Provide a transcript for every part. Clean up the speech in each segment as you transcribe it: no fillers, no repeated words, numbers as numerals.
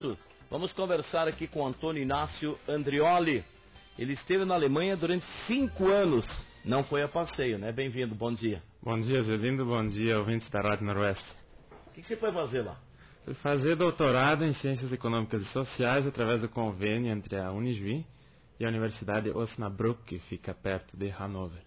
Vamos conversar aqui com Antônio Inácio Andrioli. Ele esteve na Alemanha durante 5 anos. Não foi a passeio, né? Bem-vindo, bom dia. Bom dia, Zelindo. Bom dia, ouvintes da Rádio Noroeste. O que você foi fazer lá? Fui fazer doutorado em Ciências Econômicas e Sociais através do convênio entre a Unijuí e a Universidade Osnabrück, que fica perto de Hannover.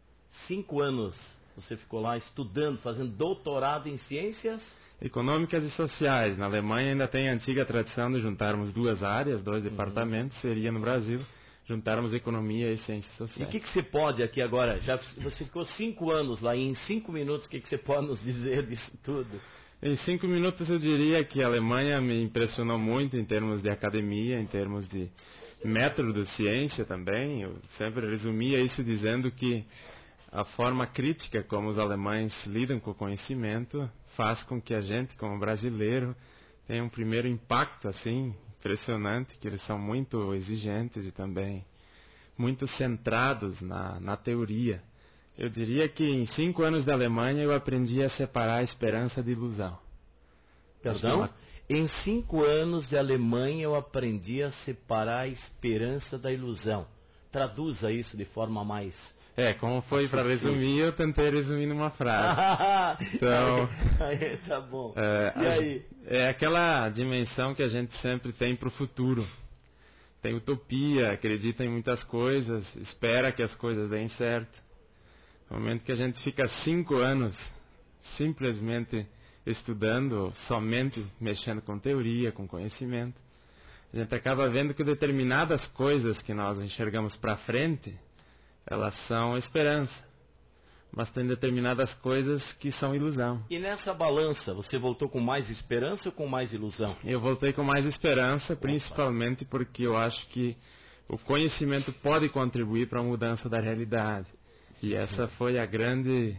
5 anos você ficou lá estudando, fazendo doutorado em Ciências Econômicas e Sociais. Na Alemanha ainda tem a antiga tradição de juntarmos duas áreas, dois departamentos. Seria no Brasil juntarmos Economia e Ciências Sociais. E o que você pode aqui agora? Você ficou 5 anos lá e em 5 minutos o que você pode nos dizer disso tudo? Em 5 minutos eu diria que a Alemanha me impressionou muito em termos de academia, em termos de método de ciência também. Eu sempre resumia isso dizendo que a forma crítica como os alemães lidam com o conhecimento faz com que a gente, como brasileiro, tenha um primeiro impacto assim impressionante, que eles são muito exigentes e também muito centrados na teoria. Eu diria que em 5 anos da Alemanha eu aprendi a separar a esperança de ilusão. Perdão? Em 5 anos de Alemanha eu aprendi a separar a esperança da ilusão. Traduza isso de forma mais... como foi para resumir, eu tentei resumir numa frase. Então, tá bom. E aí? É aquela dimensão que a gente sempre tem para o futuro. Tem utopia, acredita em muitas coisas, espera que as coisas deem certo. No momento que a gente fica 5 anos simplesmente estudando, somente mexendo com teoria, com conhecimento, a gente acaba vendo que determinadas coisas que nós enxergamos para frente, elas são esperança, mas tem determinadas coisas que são ilusão. E nessa balança, você voltou com mais esperança ou com mais ilusão? Eu voltei com mais esperança, principalmente porque eu acho que o conhecimento pode contribuir para a mudança da realidade. E essa foi a grande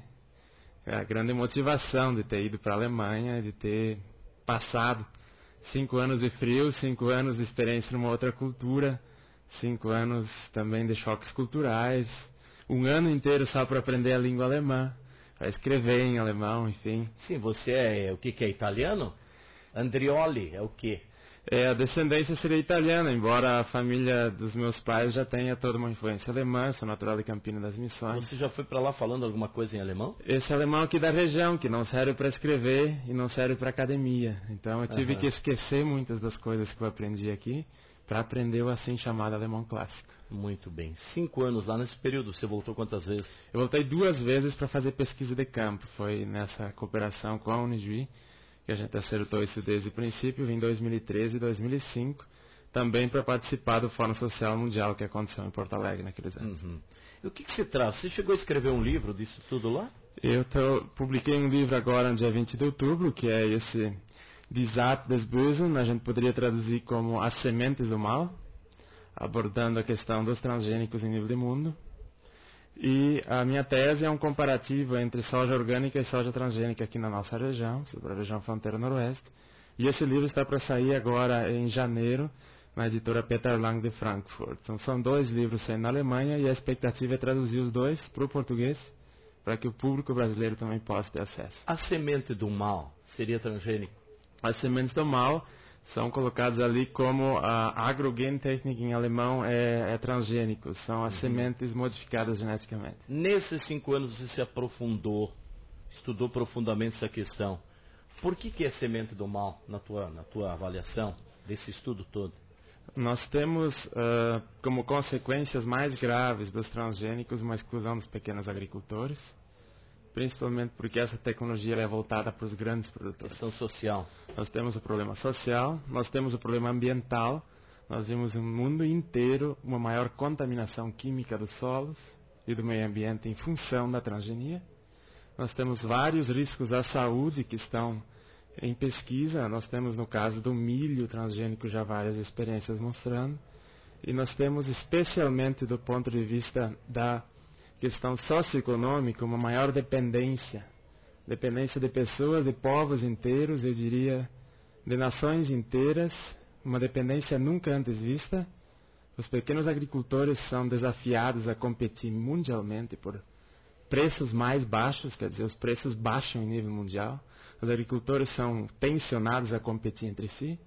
motivação de ter ido para a Alemanha, de ter passado 5 anos de frio, 5 anos de experiência numa outra cultura, 5 anos também de choques culturais, 1 ano inteiro só para aprender a língua alemã, para escrever em alemão, enfim. Sim, você é o que é italiano? Andrioli é o quê? A descendência seria italiana, embora a família dos meus pais já tenha toda uma influência alemã. Sou natural de Campina das Missões. Você já foi para lá falando alguma coisa em alemão? Esse alemão aqui da região, que não serve para escrever e não serve para academia. Então eu tive que esquecer muitas das coisas que eu aprendi aqui para aprender o assim chamado alemão clássico. Muito bem. 5 anos lá nesse período, você voltou quantas vezes? Eu voltei 2 vezes para fazer pesquisa de campo. Foi nessa cooperação com a Unijuí que a gente acertou isso desde o princípio, em 2013 e 2005, também para participar do Fórum Social Mundial que aconteceu em Porto Alegre naqueles anos. E o que você traz? Você chegou a escrever um livro disso tudo lá? Eu publiquei um livro agora no dia 20 de outubro, que é esse Die Saat des Bösen, a gente poderia traduzir como As Sementes do Mal, abordando a questão dos transgênicos em nível de mundo. E a minha tese é um comparativo entre soja orgânica e soja transgênica aqui na nossa região, sobre a região fronteira noroeste. E esse livro está para sair agora em janeiro, na editora Peter Lang de Frankfurt. Então são 2 livros saindo na Alemanha e a expectativa é traduzir os 2 para o português, para que o público brasileiro também possa ter acesso. A semente do mal seria transgênico? As sementes do mal são colocadas ali como a agrogentechnik em alemão é transgênico, são as sementes modificadas geneticamente. Nesses 5 anos você se aprofundou, estudou profundamente essa questão. Por que é semente do mal na tua avaliação desse estudo todo? Nós temos como consequências mais graves dos transgênicos uma exclusão dos pequenos agricultores, principalmente porque essa tecnologia é voltada para os grandes produtores. Questão social. Nós temos o problema social, nós temos o problema ambiental, nós vimos no mundo inteiro uma maior contaminação química dos solos e do meio ambiente em função da transgenia. Nós temos vários riscos à saúde que estão em pesquisa, nós temos no caso do milho transgênico já várias experiências mostrando, e nós temos especialmente do ponto de vista da questão socioeconômica, uma maior dependência de pessoas, de povos inteiros, eu diria, de nações inteiras, uma dependência nunca antes vista. Os pequenos agricultores são desafiados a competir mundialmente por preços mais baixos, quer dizer, os preços baixam em nível mundial. Os agricultores são tensionados a competir entre si.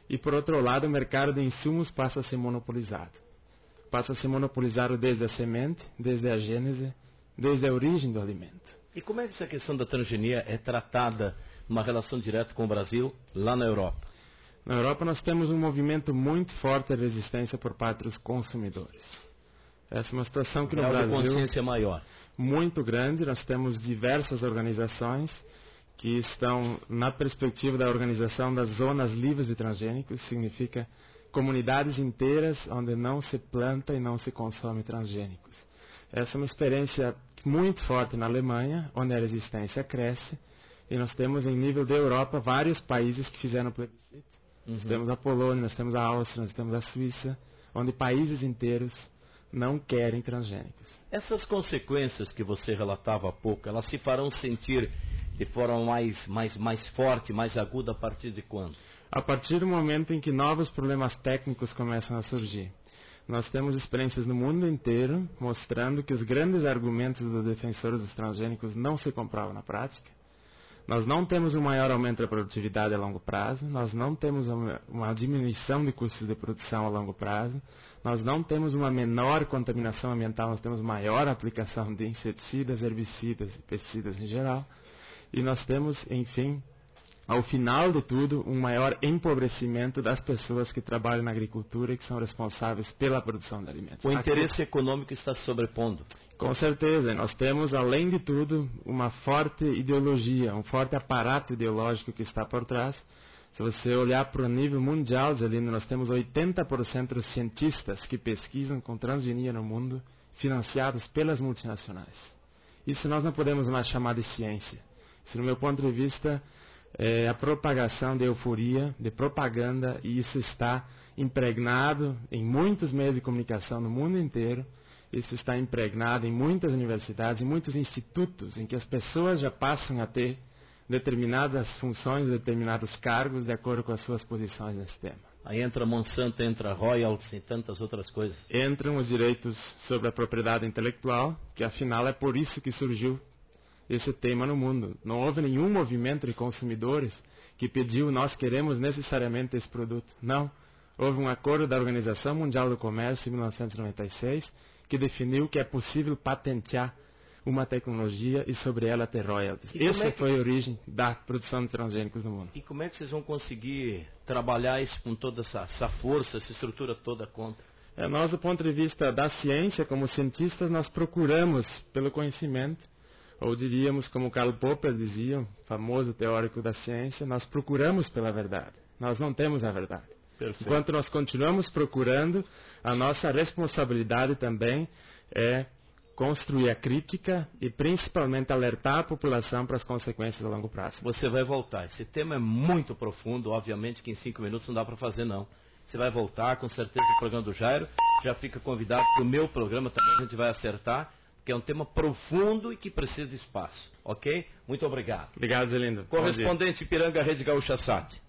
E, por outro lado, o mercado de insumos passa a ser monopolizado. Passa a ser monopolizado desde a semente, desde a gênese, desde a origem do alimento. E como é que essa questão da transgenia é tratada numa relação direta com o Brasil, lá na Europa? Na Europa nós temos um movimento muito forte de resistência por parte dos consumidores. Essa é uma situação que no Brasil... A consciência maior. Muito grande. Nós temos diversas organizações que estão na perspectiva da organização das zonas livres de transgênicos, significa comunidades inteiras onde não se planta e não se consome transgênicos. Essa é uma experiência muito forte na Alemanha, onde a resistência cresce, e nós temos em nível da Europa vários países que fizeram plebiscito. Nós temos a Polônia, nós temos a Áustria, nós temos a Suíça, onde países inteiros não querem transgênicos. Essas consequências que você relatava há pouco, elas se farão sentir de forma mais forte, mais aguda a partir de quando? A partir do momento em que novos problemas técnicos começam a surgir. Nós temos experiências no mundo inteiro mostrando que os grandes argumentos dos defensores dos transgênicos não se comprovam na prática. Nós não temos um maior aumento da produtividade a longo prazo, nós não temos uma diminuição de custos de produção a longo prazo, nós não temos uma menor contaminação ambiental, nós temos maior aplicação de inseticidas, herbicidas e pesticidas em geral. E nós temos, enfim, ao final de tudo, um maior empobrecimento das pessoas que trabalham na agricultura e que são responsáveis pela produção de alimentos. O interesse econômico está se sobrepondo. Com certeza. Nós temos, além de tudo, uma forte ideologia, um forte aparato ideológico que está por trás. Se você olhar para o nível mundial, Zelino, nós temos 80% dos cientistas que pesquisam com transgenia no mundo, financiados pelas multinacionais. Isso nós não podemos mais chamar de ciência. Isso, no meu ponto de vista, é a propagação de euforia, de propaganda, e isso está impregnado em muitos meios de comunicação no mundo inteiro. Isso está impregnado em muitas universidades, em muitos institutos, em que as pessoas já passam a ter determinadas funções, determinados cargos, de acordo com as suas posições nesse tema. Aí entra Monsanto, entra royalties e tantas outras coisas. Entram os direitos sobre a propriedade intelectual, que afinal é por isso que surgiu esse tema no mundo. Não houve nenhum movimento de consumidores que pediu: nós queremos necessariamente esse produto. Não. Houve um acordo da Organização Mundial do Comércio em 1996 que definiu que é possível patentear uma tecnologia e sobre ela ter royalties. Essa foi a origem da produção de transgênicos no mundo. E como é que vocês vão conseguir trabalhar isso com toda essa força, essa estrutura toda contra? Nós, do ponto de vista da ciência, como cientistas, nós procuramos pelo conhecimento, ou diríamos, como Karl Popper dizia, um famoso teórico da ciência, nós procuramos pela verdade. Nós não temos a verdade. Perfeito. Enquanto nós continuamos procurando, a nossa responsabilidade também é construir a crítica e principalmente alertar a população para as consequências a longo prazo. Você vai voltar. Esse tema é muito profundo, obviamente que em 5 minutos não dá para fazer não. Você vai voltar, com certeza, no programa do Jairo. Já fica convidado para o meu programa, também a gente vai acertar, que é um tema profundo e que precisa de espaço. Ok? Muito obrigado. Obrigado, Zelindo. Correspondente Ipiranga, Rede Gaúcha Sat.